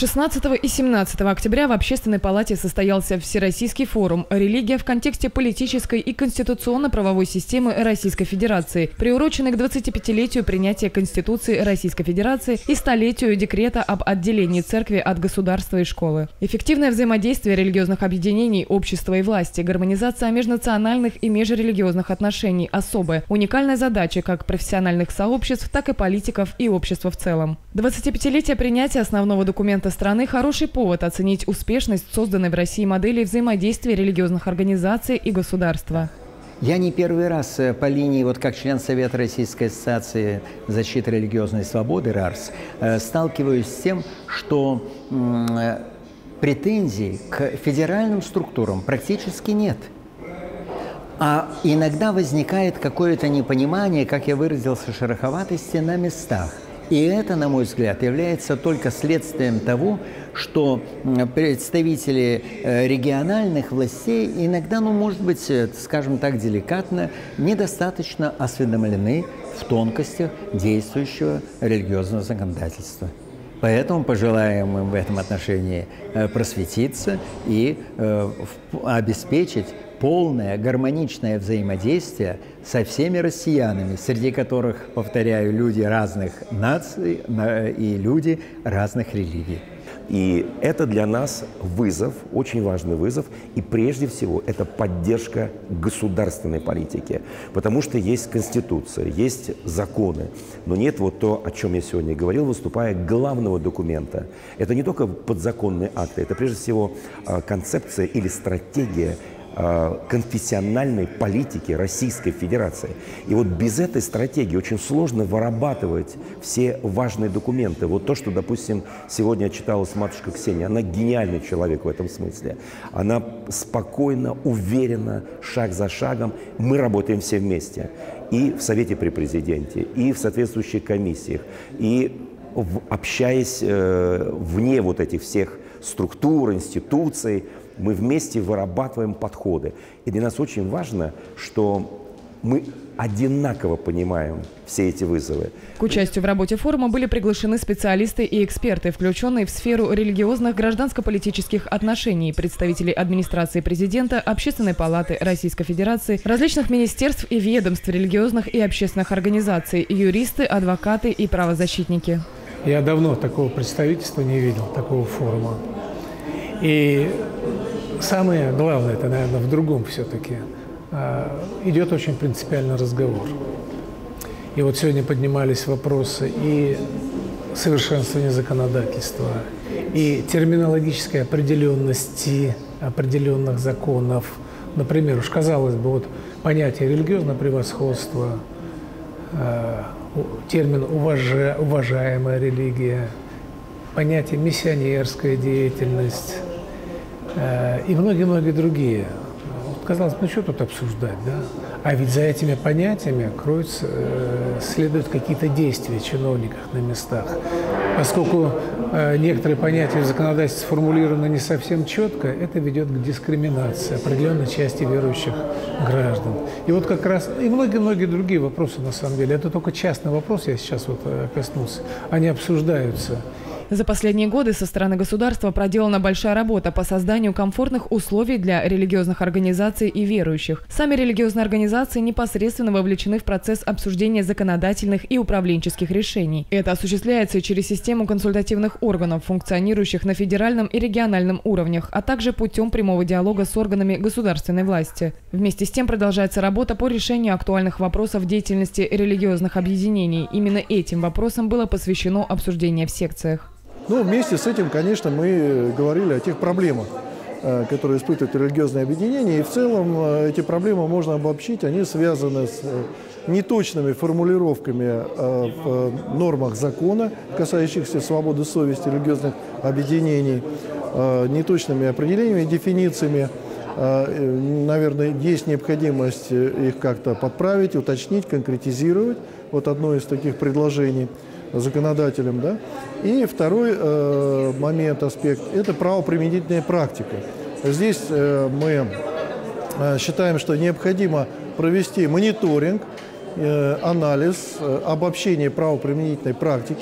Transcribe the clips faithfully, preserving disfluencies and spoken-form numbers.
шестнадцатого и семнадцатого октября в Общественной палате состоялся Всероссийский форум «Религия в контексте политической и конституционно-правовой системы Российской Федерации», приуроченный к двадцатипятилетию принятия Конституции Российской Федерации и столетию декрета об отделении церкви от государства и школы. Эффективное взаимодействие религиозных объединений, общества и власти, гармонизация межнациональных и межрелигиозных отношений – особая, уникальная задача как профессиональных сообществ, так и политиков и общества в целом. двадцатипятилетие принятия основного документа страны – хороший повод оценить успешность созданной в России модели взаимодействия религиозных организаций и государства. Я не первый раз по линии, вот как член Совета Российской ассоциации защиты религиозной свободы РАРС, сталкиваюсь с тем, что претензий к федеральным структурам практически нет. А иногда возникает какое-то непонимание, как я выразился, шероховатости на местах. И это, на мой взгляд, является только следствием того, что представители региональных властей иногда, ну, может быть, скажем так, деликатно, недостаточно осведомлены в тонкостях действующего религиозного законодательства. Поэтому пожелаем им в этом отношении просветиться и обеспечить полное гармоничное взаимодействие со всеми россиянами, среди которых, повторяю, люди разных наций и люди разных религий. И это для нас вызов, очень важный вызов, и прежде всего это поддержка государственной политики, потому что есть Конституция, есть законы, но нет вот то, о чем я сегодня говорил, выступая, главного документа. Это не только подзаконные акты, это прежде всего концепция или стратегия конфессиональной политики Российской Федерации. И вот без этой стратегии очень сложно вырабатывать все важные документы. Вот то, что, допустим, сегодня читалась матушка Ксения, она гениальный человек в этом смысле. Она спокойно, уверенно, шаг за шагом. Мы работаем все вместе. И в Совете при Президенте, и в соответствующих комиссиях, и в, общаясь э, вне вот этих всех структур, институций, мы вместе вырабатываем подходы. И для нас очень важно, что мы одинаково понимаем все эти вызовы. К участию в работе форума были приглашены специалисты и эксперты, включенные в сферу религиозных гражданско-политических отношений, представители администрации президента, Общественной палаты Российской Федерации, различных министерств и ведомств, религиозных и общественных организаций, юристы, адвокаты и правозащитники. Я давно такого представительства не видел, такого форума. И самое главное, это, наверное, в другом все-таки. Идет очень принципиальный разговор. И вот сегодня поднимались вопросы и совершенствования законодательства, и терминологической определенности определенных законов. Например, уж казалось бы, вот понятие религиозного превосходства, термин уважа, уважаемая религия, понятие миссионерская деятельность э, и многие-многие другие. Вот, казалось, ну что тут обсуждать, да? А ведь за этими понятиями кроются, э, следуют какие-то действия чиновников на местах. Поскольку э, некоторые понятия в законодательстве сформулированы не совсем четко, это ведет к дискриминации определенной части верующих граждан. И вот как раз, и многие-многие другие вопросы, на самом деле, это только частный вопрос, я сейчас вот э, коснулся, они обсуждаются. За последние годы со стороны государства проделана большая работа по созданию комфортных условий для религиозных организаций и верующих. Сами религиозные организации непосредственно вовлечены в процесс обсуждения законодательных и управленческих решений. Это осуществляется через систему консультативных органов, функционирующих на федеральном и региональном уровнях, а также путем прямого диалога с органами государственной власти. Вместе с тем продолжается работа по решению актуальных вопросов деятельности религиозных объединений. Именно этим вопросам было посвящено обсуждение в секциях. Ну, вместе с этим, конечно, мы говорили о тех проблемах, которые испытывают религиозные объединения. И в целом эти проблемы можно обобщить. Они связаны с неточными формулировками в нормах закона, касающихся свободы совести религиозных объединений, неточными определениями, дефинициями. Наверное, есть необходимость их как-то подправить, уточнить, конкретизировать. Вот одно из таких предложений законодателем, да. И второй э, момент, аспект – это правоприменительная практика. Здесь э, мы э, считаем, что необходимо провести мониторинг, э, анализ, э, обобщение правоприменительной практики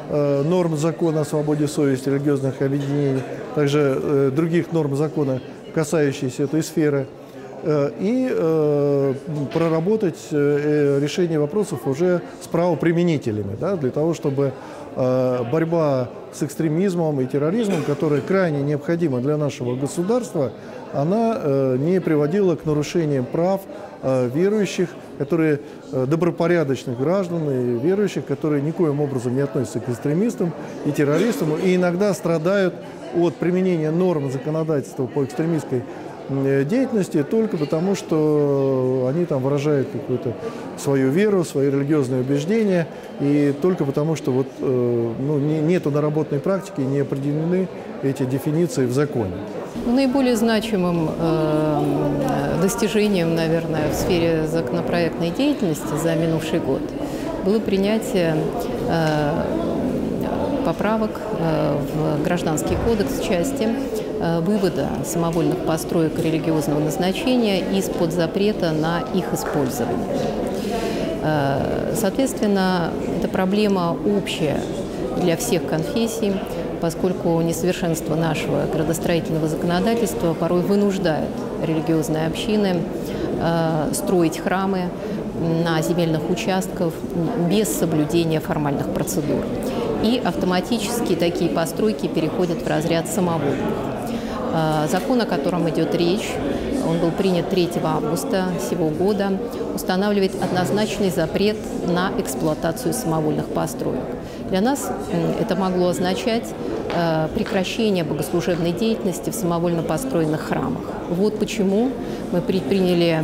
э, норм закона о свободе совести религиозных объединений, также э, других норм закона, касающихся этой сферы, э, и э, проработать э, решение вопросов уже с правоприменителями, да, для того, чтобы э, борьба с экстремизмом и терроризмом, которая крайне необходима для нашего государства, она э, не приводила к нарушениям прав э, верующих, которые э, добропорядочных граждан и верующих, которые никоим образом не относятся к экстремистам и террористам, и иногда страдают от применения норм законодательства по экстремистской э, деятельности только потому, что они там выражают какую-то свою веру, свои религиозные убеждения, и только потому, что вот, э, ну, не, нету наработанной практики, не определены эти дефиниции в законе. Наиболее значимым э, достижением, наверное, в сфере законопроектной деятельности за минувший год было принятие э, поправок э, в Гражданский кодекс в части э, вывода самовольных построек религиозного назначения из-под запрета на их использование. Э, соответственно, эта проблема общая для всех конфессий, поскольку несовершенство нашего градостроительного законодательства порой вынуждает религиозные общины э, строить храмы на земельных участках без соблюдения формальных процедур. И автоматически такие постройки переходят в разряд самовольных. Э, закон, о котором идет речь, он был принят третьего августа сего года, устанавливает однозначный запрет на эксплуатацию самовольных построек. Для нас это могло означать э, прекращение богослужебной деятельности в самовольно построенных храмах. Вот почему мы предприняли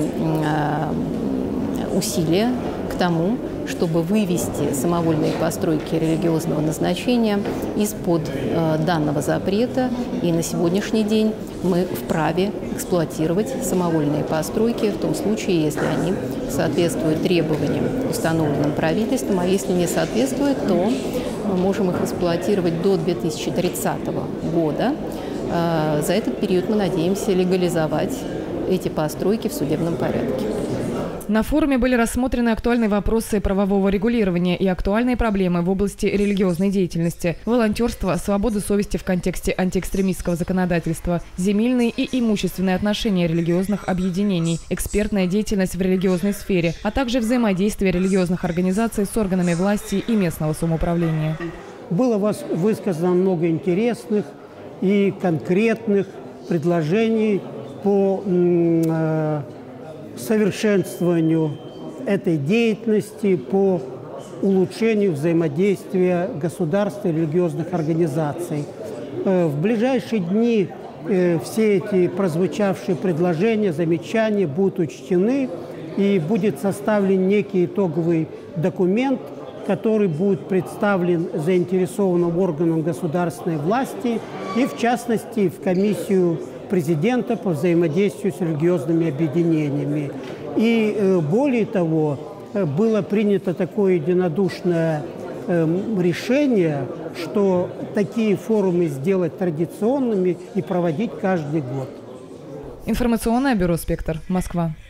э, усилия к тому, чтобы вывести самовольные постройки религиозного назначения из-под э, данного запрета. И на сегодняшний день мы вправе эксплуатировать самовольные постройки в том случае, если они соответствуют требованиям, установленным правительством, а если не соответствуют, то мы можем их эксплуатировать до две тысячи тридцатого года. Э, за этот период мы надеемся легализовать эти постройки в судебном порядке. На форуме были рассмотрены актуальные вопросы правового регулирования и актуальные проблемы в области религиозной деятельности, волонтерства, свободы совести в контексте антиэкстремистского законодательства, земельные и имущественные отношения религиозных объединений, экспертная деятельность в религиозной сфере, а также взаимодействие религиозных организаций с органами власти и местного самоуправления. Было вас высказано много интересных и конкретных предложений по э, совершенствованию этой деятельности, по улучшению взаимодействия государства и религиозных организаций. В ближайшие дни все эти прозвучавшие предложения, замечания будут учтены, и будет составлен некий итоговый документ, который будет представлен заинтересованным органам государственной власти и, в частности, в комиссию президента по взаимодействию с религиозными объединениями. И э, более того, э, было принято такое единодушное э, решение, что такие форумы сделать традиционными и проводить каждый год. Информационное бюро «Спектр», Москва.